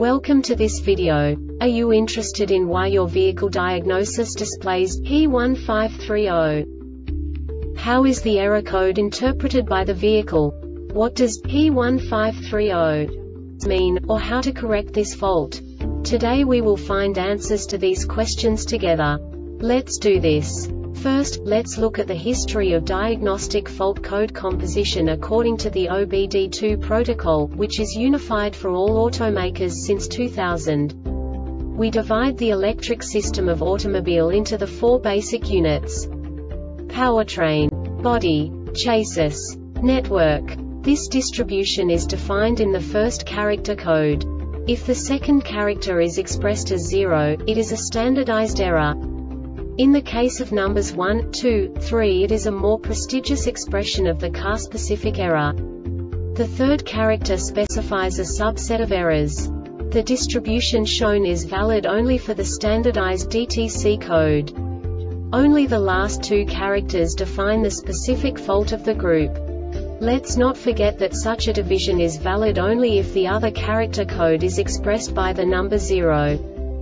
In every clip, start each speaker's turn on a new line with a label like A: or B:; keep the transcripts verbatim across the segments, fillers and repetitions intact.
A: Welcome to this video. Are you interested in why your vehicle diagnosis displays P one five three zero? How is the error code interpreted by the vehicle? What does P one five three zero mean, or how to correct this fault? Today we will find answers to these questions together. Let's do this. First, let's look at the history of diagnostic fault code composition according to the O B D two protocol, which is unified for all automakers since two thousand. We divide the electric system of automobile into the four basic units: powertrain, body, chassis, network. This distribution is defined in the first character code. If the second character is expressed as zero, it is a standardized error. In the case of numbers one, two, three, it is a more prestigious expression of the car-specific error. The third character specifies a subset of errors. The distribution shown is valid only for the standardized D T C code. Only the last two characters define the specific fault of the group. Let's not forget that such a division is valid only if the other character code is expressed by the number zero.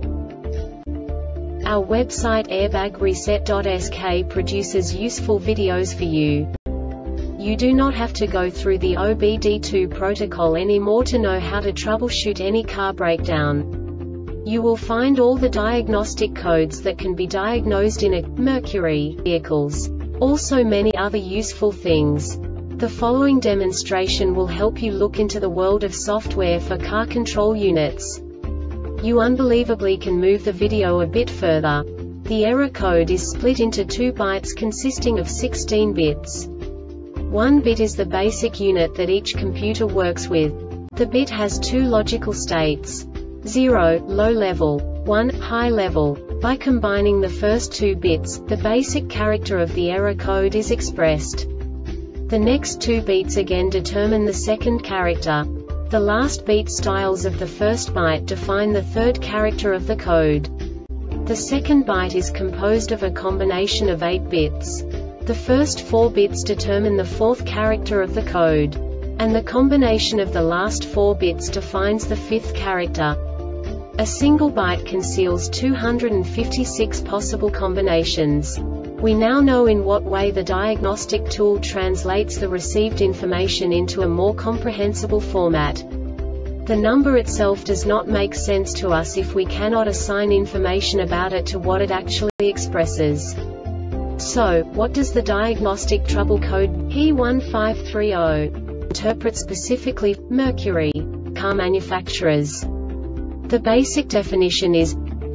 A: Our website airbag reset dot S K produces useful videos for you. You do not have to go through the O B D two protocol anymore to know how to troubleshoot any car breakdown. You will find all the diagnostic codes that can be diagnosed in a Mercury vehicles. Also many other useful things. The following demonstration will help you look into the world of software for car control units. You unbelievably can move the video a bit further. The error code is split into two bytes consisting of sixteen bits. One bit is the basic unit that each computer works with. The bit has two logical states: zero, low level, one, high level. By combining the first two bits, the basic character of the error code is expressed. The next two beats again determine the second character. The last beat styles of the first byte define the third character of the code. The second byte is composed of a combination of eight bits. The first four bits determine the fourth character of the code. And the combination of the last four bits defines the fifth character. A single byte conceals two hundred fifty-six possible combinations. We now know in what way the diagnostic tool translates the received information into a more comprehensible format. The number itself does not make sense to us if we cannot assign information about it to what it actually expresses. So, what does the diagnostic trouble code P one five three zero interpret specifically for Mercury car manufacturers? The basic definition is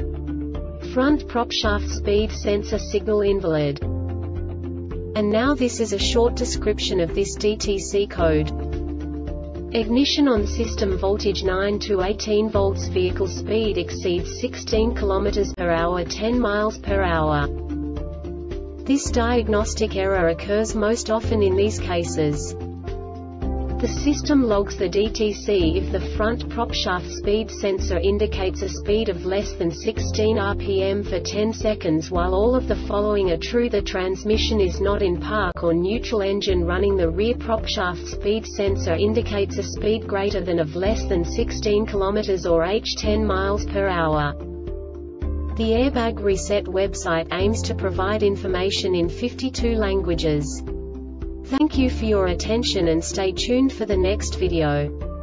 A: front propshaft speed sensor signal invalid. And now this is a short description of this D T C code. Ignition on system voltage nine to eighteen volts. Vehicle speed exceeds sixteen kilometers per hour, ten miles per hour. This diagnostic error occurs most often in these cases. The system logs the D T C if the front propshaft speed sensor indicates a speed of less than sixteen R P M for ten seconds. While all of the following are true, the transmission is not in park or neutral. Engine running. The rear propshaft speed sensor indicates a speed greater than of less than sixteen kilometers or h ten miles per hour. The Airbag Reset website aims to provide information in fifty-two languages. Thank you for your attention and stay tuned for the next video.